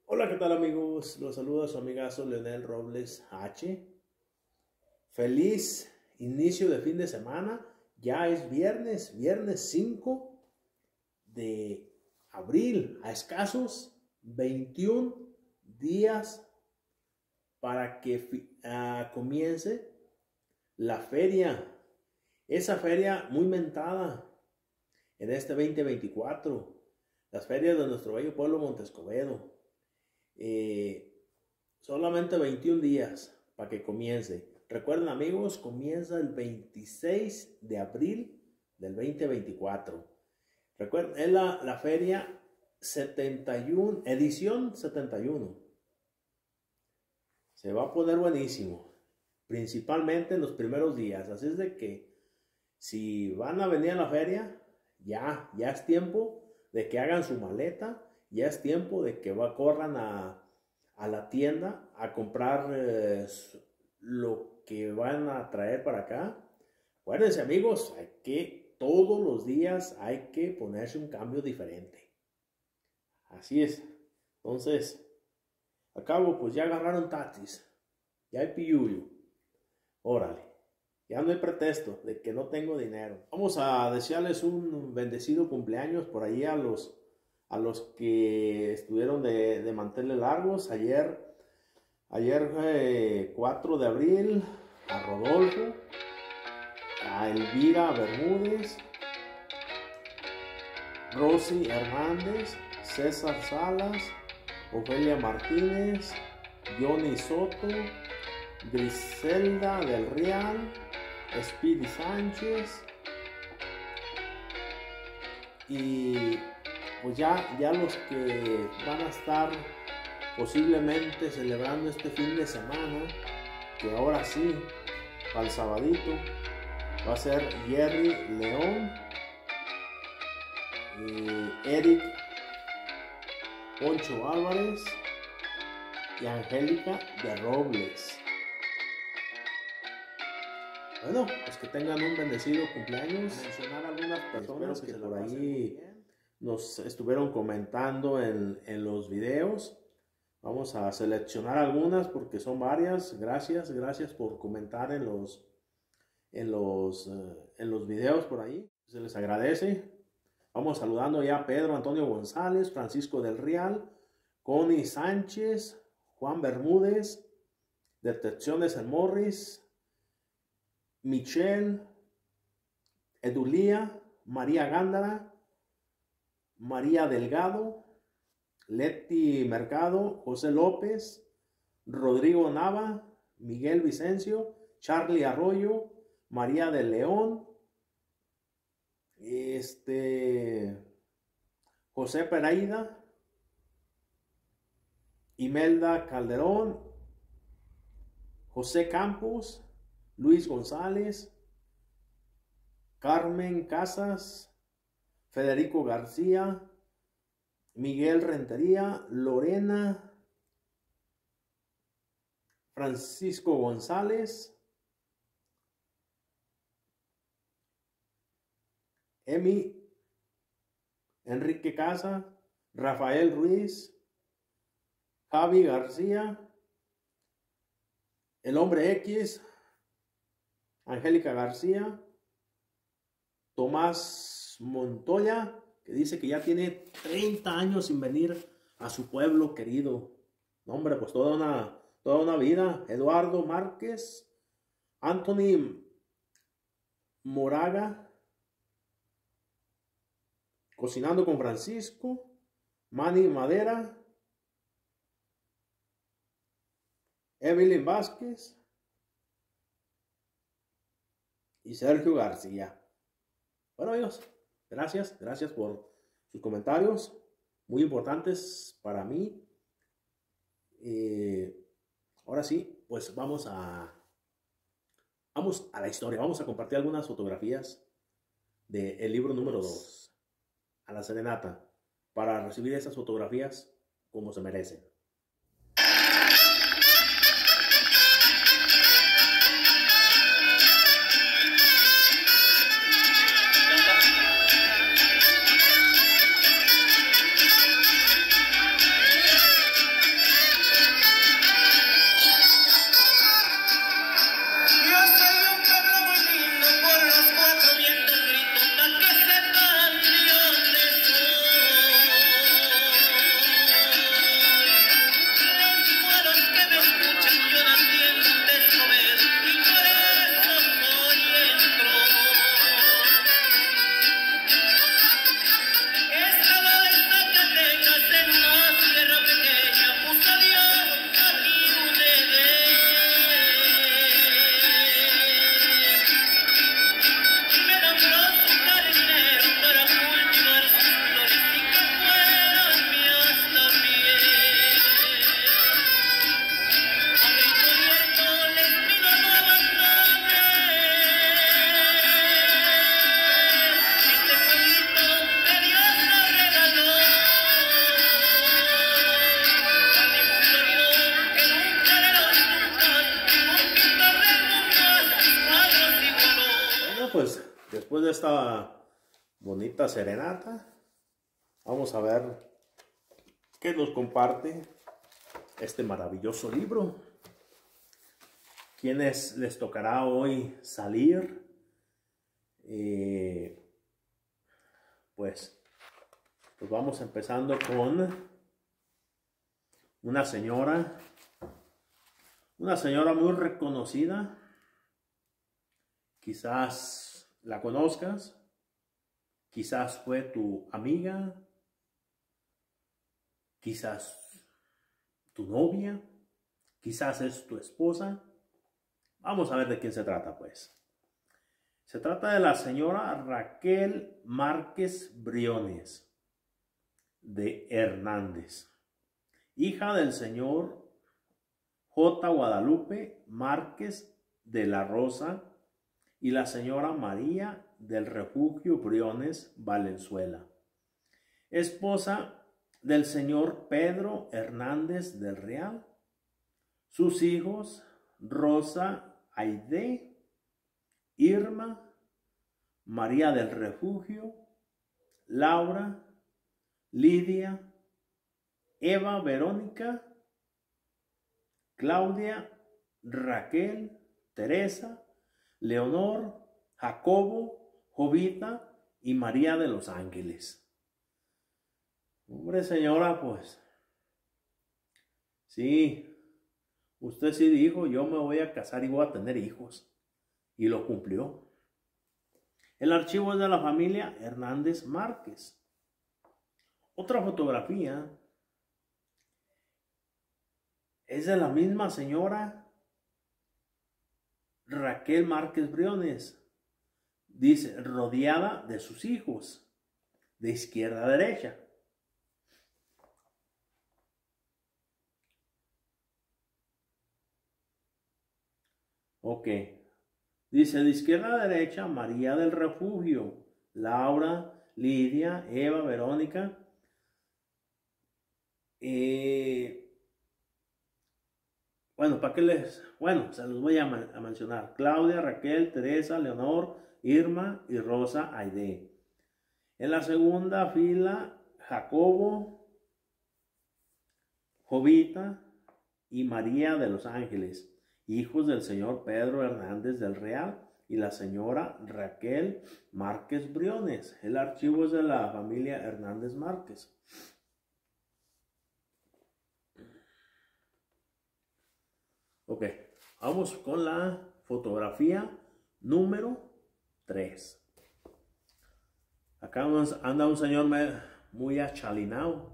Hola, ¿qué tal amigos? Los saluda su amigazo Leonel Robles H. Feliz inicio de fin de semana. Ya es viernes 5 de abril, a escasos 21 días para que comience la feria. Esa feria muy mentada en este 2024. Las ferias de nuestro bello pueblo Montescobedo. Solamente 21 días para que comience. Recuerden amigos, comienza el 26 de abril del 2024. Recuerden, es la feria 71, edición 71. Se va a poner buenísimo, principalmente en los primeros días. Así es de que si van a venir a la feria, ya es tiempo de que hagan su maleta. Ya es tiempo de que corran a la tienda a comprar lo que van a traer para acá. Acuérdense amigos, todos los días hay que ponerse un cambio diferente. Así es. Entonces, al cabo pues ya agarraron taxis, ya hay piullo. Órale, ya no hay pretexto de que no tengo dinero. Vamos a desearles un bendecido cumpleaños por ahí a los que estuvieron de manteles largos. Ayer 4 de abril, a Rodolfo, a Elvira Bermúdez, Rosy Hernández, César Salas, Ofelia Martínez, Johnny Soto, Griselda del Real, Speedy Sánchez y pues ya los que van a estar posiblemente celebrando este fin de semana, que ahora sí, para el sabadito, va a ser Jerry León, Eric Poncho Álvarez y Angélica de Robles. Bueno, pues que tengan un bendecido cumpleaños. Mencionar a algunas personas que por ahí nos estuvieron comentando en los videos. Vamos a seleccionar algunas porque son varias. Gracias por comentar en los videos por ahí. Se les agradece. Vamos saludando ya a Pedro Antonio González, Francisco del Real, Connie Sánchez, Juan Bermúdez, Detecciones en Morris, Michelle, Edulía, María Gándara, María Delgado, Leti Mercado, José López, Rodrigo Nava, Miguel Vicencio, Charlie Arroyo, María de León, José Pereira, Imelda Calderón, José Campos, Luis González, Carmen Casas, Federico García, Miguel Rentería, Lorena, Francisco González, Emi, Enrique Casa, Rafael Ruiz, Javi García, El Hombre X, Angélica García, Tomás Montoya, que dice que ya tiene 30 años sin venir a su pueblo querido. No, hombre, pues toda una vida. Eduardo Márquez, Anthony Moraga, Cocinando con Francisco, Manny Madera, Evelyn Vázquez y Sergio García. Bueno amigos, gracias por sus comentarios, muy importantes para mí. Ahora sí, pues vamos a la historia. Vamos a compartir algunas fotografías del libro número 2, a la serenata, para recibir esas fotografías como se merecen. después de esta bonita serenata, vamos a ver qué nos comparte este maravilloso libro. ¿Quiénes les tocará hoy salir? Pues vamos empezando con una señora muy reconocida. Quizás la conozcas, quizás fue tu amiga, quizás tu novia, quizás es tu esposa. Vamos a ver de quién se trata, pues. Se trata de la señora Raquel Márquez Briones de Hernández, hija del señor J. Guadalupe Márquez de la Rosa y la señora María del Refugio Briones Valenzuela, esposa del señor Pedro Hernández del Real. Sus hijos Rosa Aide, Irma, María del Refugio, Laura, Lidia, Eva Verónica, Claudia, Raquel, Teresa, Leonor, Jacobo, Jovita y María de los Ángeles. Hombre, señora, pues sí, usted sí dijo, yo me voy a casar y voy a tener hijos. Y lo cumplió. El archivo es de la familia Hernández Márquez. Otra fotografía es de la misma señora Raquel Márquez Briones. Dice, rodeada de sus hijos, de izquierda a derecha. Ok. Dice, de izquierda a derecha, María del Refugio, Laura, Lidia, Eva, Verónica. Bueno, ¿para qué les? Bueno, se los voy a mencionar. Claudia, Raquel, Teresa, Leonor, Irma y Rosa Aide. En la segunda fila, Jacobo, Jovita y María de los Ángeles, hijos del señor Pedro Hernández del Real y la señora Raquel Márquez Briones. El archivo es de la familia Hernández Márquez. Ok, vamos con la fotografía número 3. Acá anda un señor muy achalinado.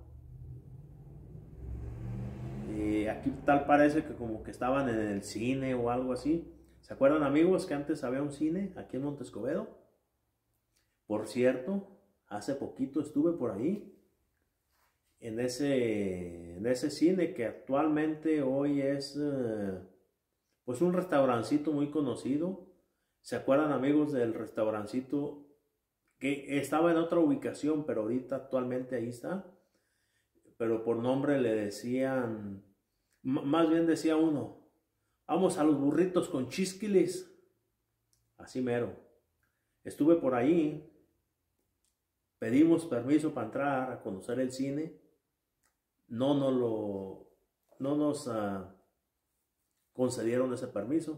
Aquí tal parece que como que estaban en el cine o algo así. ¿Se acuerdan, amigos, que antes había un cine aquí en Monte Escobedo? Por cierto, hace poquito estuve por ahí, en ese cine que actualmente hoy es pues un restaurancito muy conocido. ¿Se acuerdan, amigos, del restaurancito que estaba en otra ubicación, pero ahorita actualmente ahí está? Pero por nombre le decían, más bien decía uno, vamos a los burritos con chisquiles. Así mero. Estuve por ahí, pedimos permiso para entrar a conocer el cine. No nos concedieron ese permiso.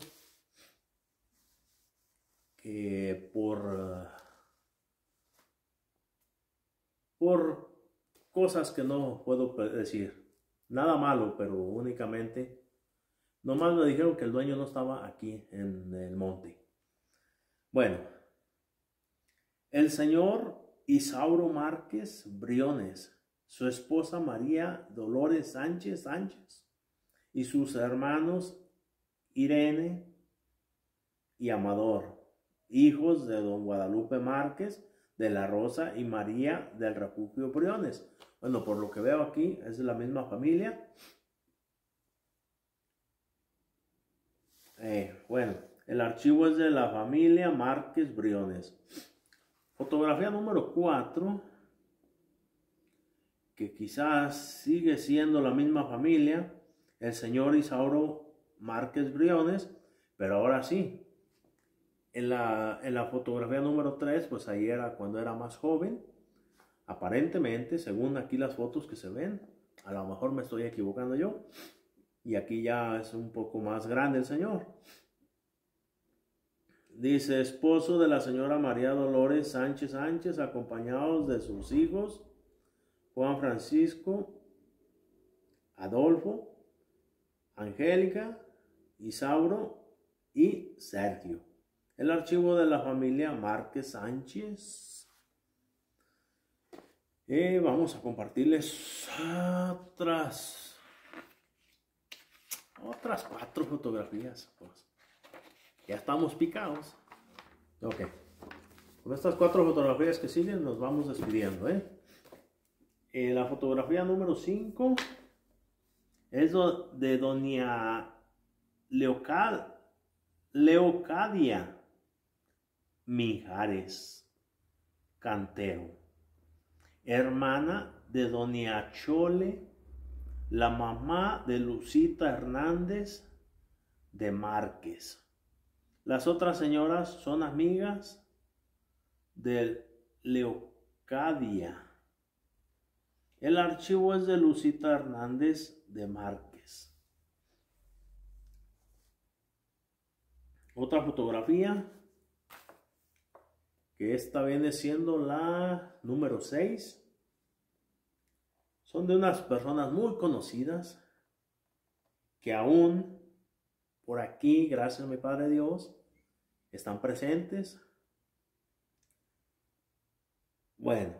Que por cosas que no puedo decir. Nada malo, pero únicamente nomás me dijeron que el dueño no estaba aquí en el monte. Bueno, el señor Isauro Márquez Briones, su esposa María Dolores Sánchez y sus hermanos Irene y Amador, hijos de don Guadalupe Márquez de la Rosa y María del Refugio Briones. Bueno, por lo que veo aquí es de la misma familia. Bueno, el archivo es de la familia Márquez Briones. Fotografía número 4, que quizás sigue siendo la misma familia, el señor Isauro Márquez Briones, pero ahora sí, En la fotografía número 3, pues ahí era cuando era más joven. Aparentemente, según aquí las fotos que se ven, a lo mejor me estoy equivocando yo. Y aquí ya es un poco más grande el señor. Dice, esposo de la señora María Dolores Sánchez Sánchez, acompañados de sus hijos, Juan Francisco, Adolfo, Angélica, Isauro y Sergio. El archivo de la familia Márquez Sánchez. Vamos a compartirles otras 4 fotografías. Pues, ya estamos picados. Ok. Con estas 4 fotografías que siguen nos vamos despidiendo. La fotografía número 5 es de doña Leocadia Mijares Cantero, hermana de doña Chole, la mamá de Lucita Hernández de Márquez. Las otras señoras son amigas de Leocadia. El archivo es de Lucita Hernández de Márquez. Otra fotografía, que esta viene siendo la número 6. Son de unas personas muy conocidas que aún por aquí, gracias a mi Padre Dios, están presentes. Bueno.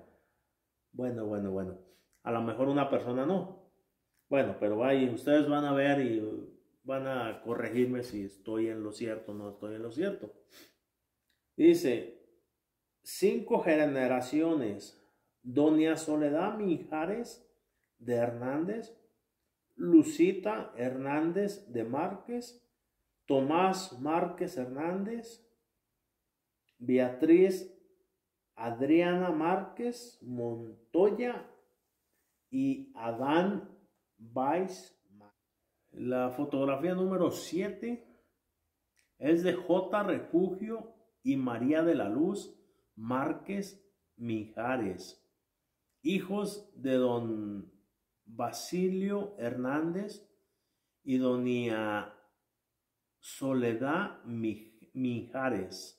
A lo mejor una persona no. Bueno, pero ahí ustedes van a ver y van a corregirme si estoy en lo cierto o no estoy en lo cierto. Dice, 5 generaciones. Doña Soledad Mijares de Hernández, Lucita Hernández de Márquez, Tomás Márquez Hernández, Beatriz Adriana Márquez Montoya y Adán Valls. La fotografía número 7 es de J. Refugio y María de la Luz Márquez Mijares, hijos de don Basilio Hernández y doña Soledad Mijares.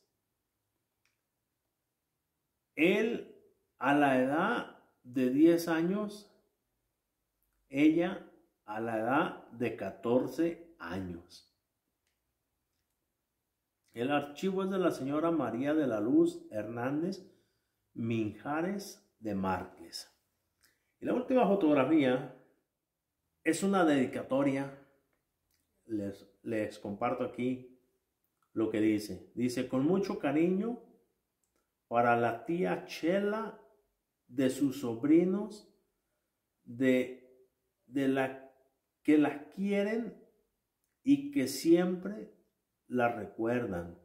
Él a la edad de 10 años, ella a la edad de 14 años. El archivo es de la señora María de la Luz Hernández Mijares de Márquez. Y la última fotografía es una dedicatoria. Les comparto aquí lo que dice. Dice, con mucho cariño para la tía Chela, de sus sobrinos, de la que la quieren y que siempre la recuerdan.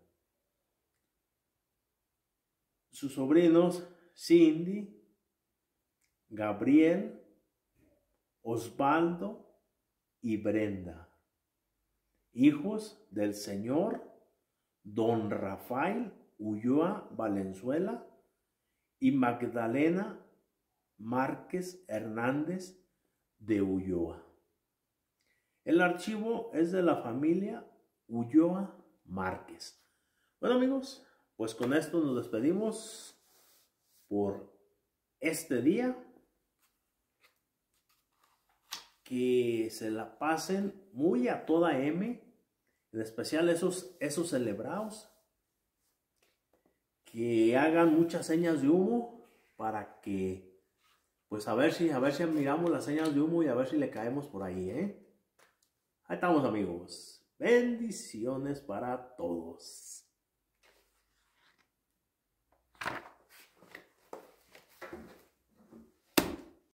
Sus sobrinos Cindy, Gabriel, Osvaldo y Brenda, hijos del señor don Rafael Ulloa Valenzuela y Magdalena Márquez Hernández de Ulloa. El archivo es de la familia Ulloa Márquez. Bueno, amigos, pues con esto nos despedimos por este día. Que se la pasen muy a toda M, en especial esos celebrados, que hagan muchas señas de humo para que, pues a ver si miramos las señas de humo y a ver si le caemos por ahí, Ahí estamos, amigos. Bendiciones para todos.